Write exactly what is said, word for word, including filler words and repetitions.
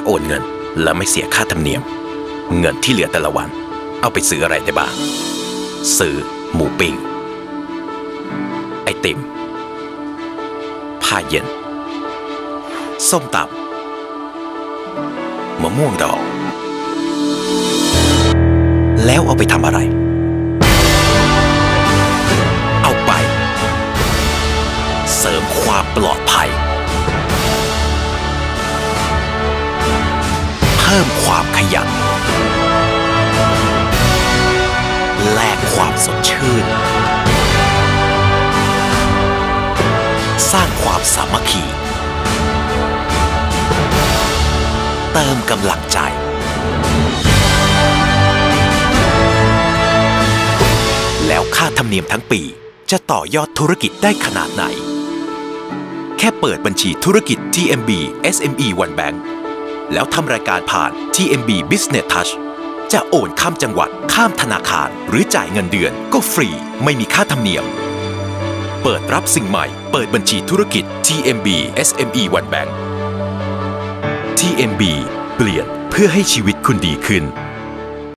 ากโอนเงินและไม่เสียค่าธรรมเนียมเงินที่เหลือแต่ละวันเอาไปซื้ออะไรได้บ้างซื้อหมูปิ้งไอติมผ้าเย็นส้มตำมะม่วงดองแล้วเอาไปทำอะไรเอาไปเสริมความปลอดภัยเพิ่มความขยันแลกความสดชื่นสร้างความสามัคคีเติมกำลังใจแล้วค่าธรรมเนียมทั้งปีจะต่อยอดธุรกิจได้ขนาดไหนแค่เปิดบัญชีธุรกิจ ที เอ็ม บี เอส เอ็ม อี One Bank แล้วทำรายการผ่าน ที เอ็ม บี Business Touch จะโอนข้ามจังหวัดข้ามธนาคารหรือจ่ายเงินเดือนก็ฟรีไม่มีค่าธรรมเนียมเปิดรับสิ่งใหม่เปิดบัญชีธุรกิจ ที เอ็ม บี เอส เอ็ม อี One Bank ที เอ็ม บี เปลี่ยนเพื่อให้ชีวิตคุณดีขึ้น